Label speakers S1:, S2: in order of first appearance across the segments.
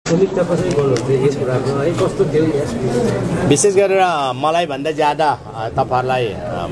S1: समीक्षा कसरी गर्नुहुन्छ यस कुराको है कस्तो थियो यस
S2: विशेष गरेर मलाई भन्दा ज्यादा तपाईहरुलाई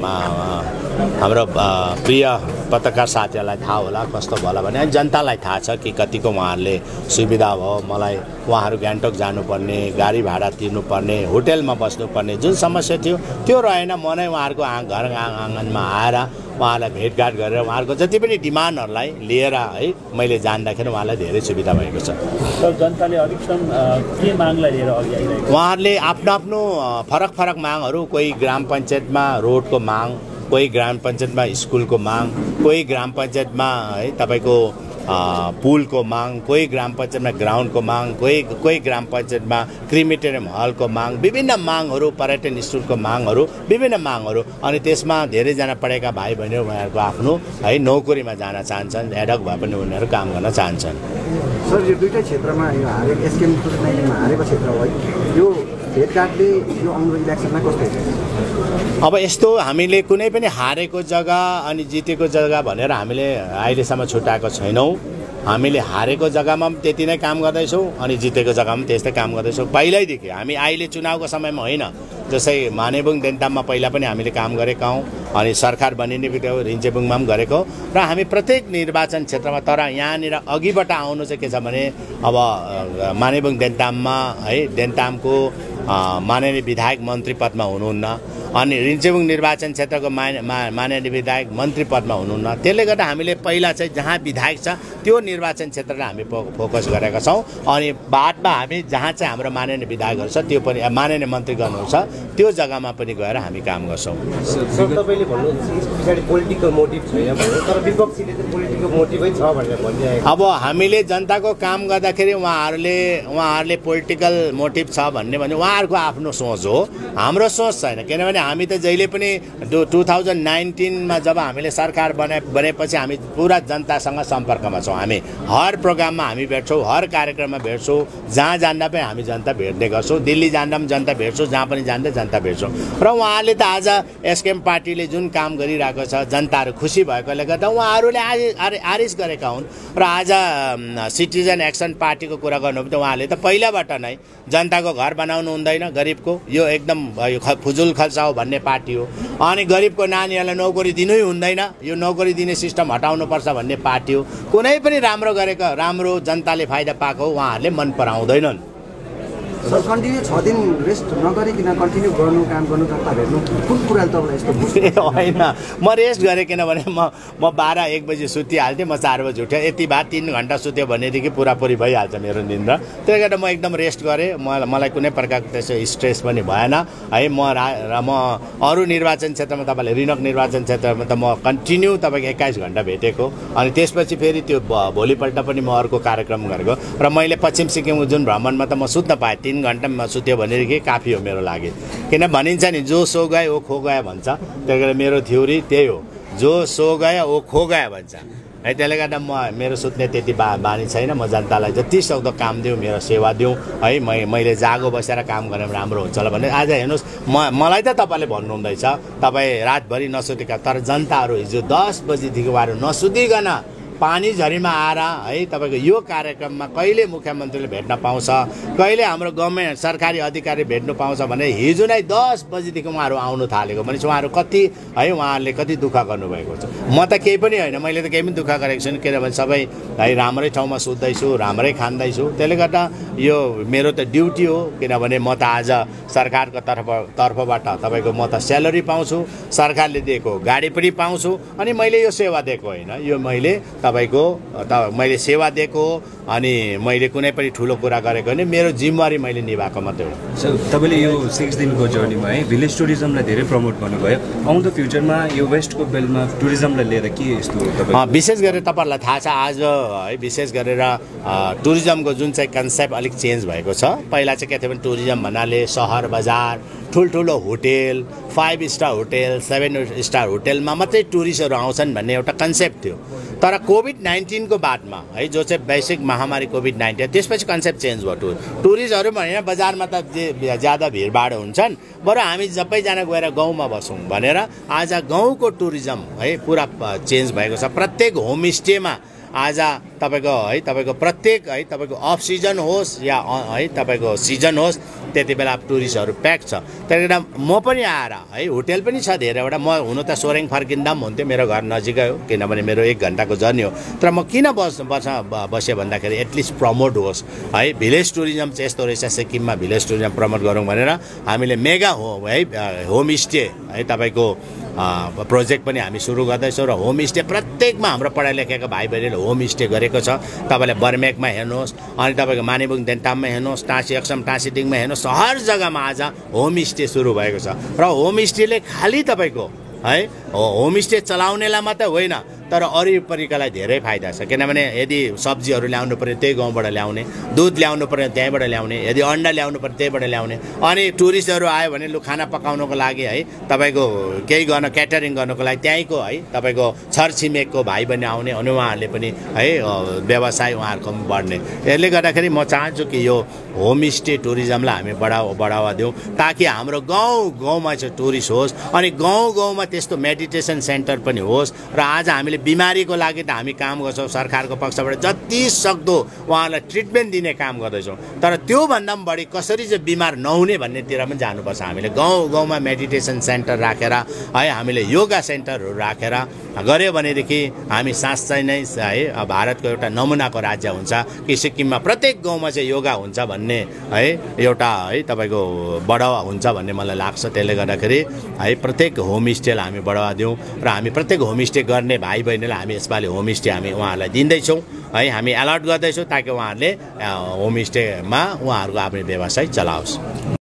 S2: हाम्रो प्रिय पत्रकार साथीहरुलाई थाहा होला कस्तो होला भने जनतालाई थाहा छ कि कतिको उहाँहरुले सुविधा भयो मलाई उहाँहरु गान्तोक जानुपर्ने गाडी भाडा तिर्नुपर्ने होटलमा बस्नुपर्ने जुन समस्या थियो त्यो रहेन म नै उहाँहरुको घर आँगनमा आएर उहाँलाई भेटघाट गरेर उहाँहरुको जति पनि डिमान्डहरुलाई लिएर है मैले जान्दाखेरि उहाँलाई धेरै सुविधा भएको छ।
S3: जनताले अधिकतम के मागलाई लिएर अघि आइरहेको
S2: उहाँहरुले आफ्नो आफ्नो फरक फरक मागहरु कोही ग्राम पञ्चायतमा रोडको माग कोही ग्राम पञ्चायतमा स्कुलको माग कोही ग्राम पञ्चायतमा है तपाईको पुलको माग कोही ग्राम पञ्चायतमा ग्राउन्डको माग कोही ग्राम पञ्चायतमा क्रिमेटोरियम हलको माग विभिन्न मागहरु पर्यटन स्थलको मागहरु विभिन्न मागहरु अनि त्यसमा धेरैजना पढेका भाइ बहिनीहरु उहाँहरुको आफ्नो है नौकरीमा जान चाहन्छन् एडक भए पनि उनीहरु काम गर्न चाहन्छन्।
S4: सर यो दुईटै क्षेत्रमा यो हारेको एसकेएम 2019 मा हारेको क्षेत्र हो यो भेटघाटले यो आउँदो इलेक्सनमा कस्तो हुन्छ?
S2: अब यस्तो हामीले कुनै पनि हारेको जग्गा अनि जितेको जग्गा भनेर हामीले अहिलेसम्म छुटाएको छैनौं। हामीले हारेको जग्गामा पनि त्यति नै काम गर्दैछौं अनि जितेको जग्गामा पनि त्यस्तै काम गर्दैछौं पहिल्यैदेखि। हामी अहिले चुनावको समयमा होइन जसै मानेबुङ देन्ताममा पहिला पनि हामीले काम गरेका हौं अनि सरकार बनिने बित्तिकै रिन्चेबुङमा पनि गरेको र हामी प्रत्येक निर्वाचन क्षेत्रमा तर यहाँनिर अघिबाट आउनु चाहिँ के छ भने अब मानेबुङ देन्ताममा है देन्तामको माननीय विधायक मन्त्री पदमा हुनुहुन्न अनि रिन्चेबुङ निर्वाचन क्षेत्रको माननीय विधायक मन्त्री पदमा हुनुहुन्न त्यसले गर्दा हामीले पहिला चाहिँ जहाँ विधायक छ त्यो निर्वाचन क्षेत्रलाई हामी फोकस गरेका छौं अनि बादमा हामी जहाँ चाहिँ हाम्रो माननीय विधायकहरु छ त्यो पनि माननीय मन्त्री गर्नुहुन्छ त्यो जग्गामा पनि गएर हामी काम गर्छौं।
S1: सर तपाईले भन्नुहुन्छ यसको पछाडी पोलिटिकल मोटिभ छैन भनेर तर विपक्षीले चाहिँ पोलिटिकल मोटिभै छ भनेर भनिरहेको।
S2: अब हामीले जनताको काम गर्दाखेरि उहाँहरुले पोलिटिकल मोटिभ छ भन्ने उहाँहरुको आफ्नो सोच हो हाम्रो सोच छैन किनभने हामी त जहिले पनि 2019 मा जब हामीले सरकार बनेपछि हामी पुरा जनतासँग सम्पर्कमा छौं। हामी हर प्रोग्राममा हामी भेट्छौं हर कार्यक्रममा भेट्छौं जहाँ जान्दा पनि हामी जनता भेट्ने गर्छौं दिल्ली जान्दा पनि जनता भेट्छौं जहाँ पनि जान्दा जनता भेट्छौं र उहाँहरूले त आज एसकेएम पार्टीले जुन काम गरिरहेको छ जनताहरु खुसी भएकोले गर्दा उहाँहरूले आरिस गरेका हुन् र आज सिटिजन एक्सन पार्टीको कुरा गर्नु भने उहाँहरूले त पहिलाबाट नै जनताको घर बनाउनु हुँदैन गरिबको यो एकदम फुजुल खल्सा हो भन्ने पार्टी हो अनि गरिबको नानीहरुलाई नौकरी दिनै हुँदैन यो नौकरी दिने सिस्टम हटाउनु पर्छ भन्ने पार्टी हो। कुनै पनि राम्रो गरेको राम्रो जनताले फाइदा पाएको उहाँहरूले मन पराउँदैनन्।
S4: सर कन्टिन्यू 6 दिन रेस्ट नगरिकन कन्टिन्यू गर्नु काम गर्नु जनता भेट्नु कुन कुराले तपाईलाई यस्तो
S2: होइन म रेस्ट गरे किनभने म 12-1 बजे सुतिहाल्थे म 4 बजे उठे यति भए 3 घण्टा सुत्यो भनेदेखि पुरापुरी भइहाल्छ मेरो निन्द्रा त्यसले गर्दा म एकदम रेस्ट गरे मलाई कुनै प्रकारको त्यसो स्ट्रेस पनि भएन है म अरु निर्वाचन क्षेत्रमा तपाईले रिनक निर्वाचन क्षेत्रमा त म कन्टिन्यू तपाईको 21 घण्टा भेटेको अनि त्यसपछि फेरि त्यो भोलिपल्ट पनि म अर्को कार्यक्रम गरेको र मैले पश्चिम सिक्किमको जुन भ्रमणमा त म सुत्न पाएँ 3 घण्टामा सुत्यो भनेदेखि काफी हो मेरो लागि किन भनिन्छ नि जो सो गए ओ खो गए भन्छ त्यसैले मेरो थ्योरी त्यही हो जो सो गए ओ खो गए भन्छ है त्यसले गर्दा मेरो सुत्ने त्यति बानी छैन म जनतालाई जति सक्दो काम दिउँ मेरो सेवा दिउँ है मैले जागो बसेर काम गरे राम्रो हुन्छ होला भने आज हेर्नुस् मलाई त तपाईले भन्नुहुँदैछ तपाई रातभरि नसुतेका तर जनताहरु हिजो 10 बजेदेखि उहाँहरु नसुतिकन पानी झरीमा आएर है तपाईको यो कार्यक्रममा कहिले मुख्यमन्त्रीले भेट्न पाउँछ कहिले हाम्रो गभर्नमेन्ट सरकारी अधिकारी भेट्न पाउँछ भने हिजो नै 10 बजेदेखि उहाँहरु आउनु थालेको भने उहाँहरु कति है उहाँहरुले कति दुःख गर्नुभएको छ। म त केही पनि हैन मैले त केही पनि दुःख गरेको छैन किनभने सबै है राम्रै ठाउँमा सुत्दैछु राम्रै खान्दैछु त्यसले गर्दा यो मेरो त ड्युटी हो किनभने म त आज सरकारको तर्फबाट तपाईको म त स्यालेरी पाउँछु सरकारले दिएको गाडी पनि पाउँछु अनि मैले यो सेवा दिएको हैन यो मैले सेवा दिएको अनि मैले कुनै पनि ठुलो कुरा गरेको हैन मेरो जिम्मेवारी मैले निभाएको मात्रै हो।
S5: सो तपाईले यो 6 दिनको जर्नीमा है भिलेज टुरिज्मलाई धेरै प्रमोट गर्नुभयो आउँदो फ्युचरमा यो वेस्टको बेल्टमा टुरिज्मलाई लिएर के यस्तो तपाईँ
S2: विशेष गरेर तपाईहरुलाई थाहा छ आज है विशेष गरेर टुरिज्मको जुन चाहिँ कन्सेप्ट अलिक चेन्ज भएको छ पहिला चाहिँ के थियो भने टुरिज्म भन्नाले शहर बजार ठुलठुलो होटल 5 स्टार होटल 7 स्टार होटलमा मात्रै टुरिस्टहरु आउँछन् भन्ने एउटा कन्सेप्ट थियो तर कोभिड-19 को बादमा है जो चाहिँ वैश्विक महामारी कोभिड-19 त्यसपछि कन्सेप्ट चेन्ज भयो टुरिस्टहरु भने बजारमा त ज्यादा भिडभाड हुन्छन् बरु हामी सबैजना गएर गाउँमा बसौं भनेर आज गाउँको टुरिज्म है पुरा चेन्ज भएको छ। प्रत्येक होमस्टेमा आज तपाईँको प्रत्येक है तपाईँको अफ सिजन होस् या है तपाईँको सिजन होस् त्यति बेला टुरिस्टहरू प्याक छ। त्यही कारण म पनि आएर है होटेल पनि छ धेरैवटा। म हुनु त सोरेङ फर्किँदा पनि हुन्थ्यो, मेरो घर नजिकै हो, किनभने मेरो 1 घन्टाको जर्नी हो। तर म किन बसेँ भन्दाखेरि एटलिस्ट प्रमोट होस् है। भिलेज टुरिज्म चाहिँ यस्तो रहेछ, सिक्किममा भिलेज टुरिज्म प्रमोट गरौँ भनेर हामीले मेगा होमस्टे है तपाईँको प्रोजेक्ट पनि हामी सुरु गर्दैछौँ र होमस्टे प्रत्येकमा हाम्रो पढाइ लेखेका भाइ बहिनीले होमस्टे गरेको छ। तपाईँले बर्मेकमा हेर्नुहोस्, अनि तपाईँको मानेबुङ देन्ताममा हेर्नुहोस्, टाँसी अक्सम टाँसीडिङमा हेर्नुहोस्, हर जग्गामा आज होमस्टे सुरु भएको छ। र होमस्टेले खालि तपाईँको है होमस्टे चलाउनेलाई मात्रै होइन तर वरिपरिकालाई धेरै फाइदा छ। किनभने यदि सब्जीहरू ल्याउनु पर्यो त्यही गाउँबाट ल्याउने, दुध ल्याउनु पर्यो त्यहीँबाट ल्याउने, यदि अन्डा ल्याउनु पर्यो त्यहीबाट ल्याउने, अनि टुरिस्टहरू आयो भने लु खाना पकाउनको लागि है तपाईँको केही गर्न क्याटरिङ गर्नको लागि त्यहीँको है तपाईँको छरछिमेकको भाइ बहिनी आउने, अनि उहाँहरूले पनि है व्यवसाय उहाँहरूको पनि बढ्ने। यसले गर्दाखेरि म चाहन्छु कि यो होमस्टे टुरिज्मलाई हामी बढावा दिउँ ताकि हाम्रो गाउँमा चाहिँ टुरिस्ट होस्, अनि गाउँमा त्यस्तो मेडिटेसन सेन्टर पनि होस्। र आज हामीले बिमारीको लागि त हामी काम गर्छौँ, सरकारको पक्षबाट जति सक्दो उहाँलाई ट्रिटमेन्ट दिने काम गर्दैछौँ, तर त्योभन्दा पनि बढी कसरी चाहिँ बिमार नहुने भन्नेतिर पनि जानुपर्छ। हामीले गाउँमा मेडिटेसन सेन्टर राखेर है हामीले योगा सेन्टरहरू राखेर गऱ्यो भनेदेखि हामी साँच्चै नै है भारतको एउटा नमुनाको राज्य हुन्छ कि सिक्किममा प्रत्येक गाउँमा चाहिँ योगा हुन्छ भन्ने है एउटा है तपाईँको बढावा हुन्छ भन्ने मलाई लाग्छ। त्यसले गर्दाखेरि है प्रत्येक होमस्टेलाई हामी बढावा दिउँ र हामी प्रत्येक होमस्टे गर्ने भाइ बहिनीलाई हामी यसपालि होमस्टे हामी उहाँहरूलाई दिँदैछौँ है, हामी अलर्ट गर्दैछौँ ताकि उहाँहरूले होमस्टेमा उहाँहरूको आफ्नो व्यवसाय चलाओस्।